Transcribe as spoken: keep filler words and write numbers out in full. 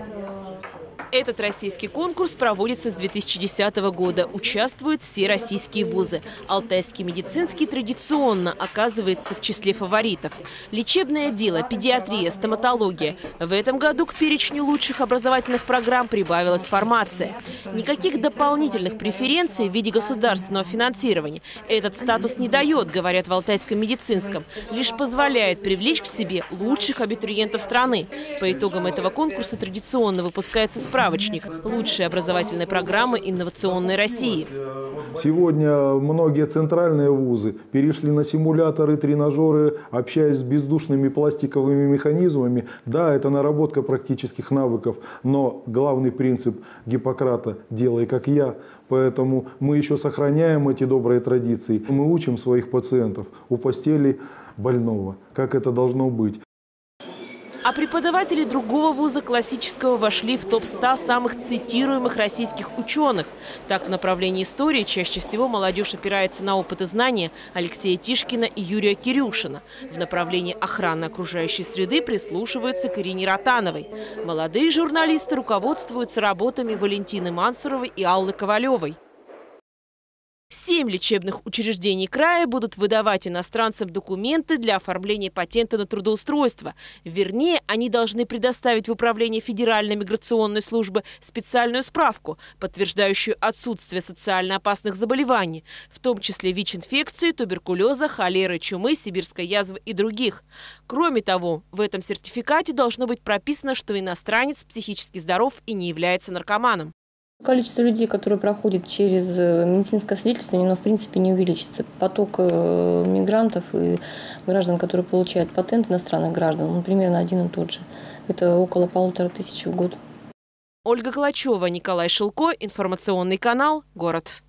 Этот российский конкурс проводится с две тысячи десятого года. Участвуют все российские вузы. Алтайский медицинский традиционно оказывается в числе фаворитов. Лечебное дело, педиатрия, стоматология. В этом году к перечню лучших образовательных программ прибавилась фармация. Никаких дополнительных преференций в виде государственного финансирования этот статус не дает, говорят в Алтайском медицинском. Лишь позволяет привлечь к себе лучших абитуриентов страны. По итогам этого конкурса традиционно выпускается справочник «Лучшие образовательные программы инновационной России». Сегодня многие центральные вузы перешли на симуляторы, тренажеры, общаясь с бездушными пластиковыми механизмами. Да, это наработка практических навыков, но главный принцип Гиппократа – «делай как я». Поэтому мы еще сохраняем эти добрые традиции. Мы учим своих пациентов у постели больного, как это должно быть. А преподаватели другого вуза классического вошли в топ сто самых цитируемых российских ученых. Так, в направлении истории чаще всего молодежь опирается на опыт и знания Алексея Тишкина и Юрия Кирюшина. В направлении охраны окружающей среды прислушиваются к Ирине Ротановой. Молодые журналисты руководствуются работами Валентины Мансуровой и Аллы Ковалевой. Семь лечебных учреждений края будут выдавать иностранцам документы для оформления патента на трудоустройство. Вернее, они должны предоставить в Управление Федеральной миграционной службы специальную справку, подтверждающую отсутствие социально опасных заболеваний, в том числе ВИЧ-инфекции, туберкулеза, холеры, чумы, сибирской язвы и других. Кроме того, в этом сертификате должно быть прописано, что иностранец психически здоров и не является наркоманом. Количество людей, которые проходят через медицинское свидетельство, оно в принципе не увеличится. Поток мигрантов и граждан, которые получают патент, иностранных граждан, он примерно один и тот же. Это около полутора тысяч в год. Ольга Калачева, Николай Шилко, информационный канал «Город».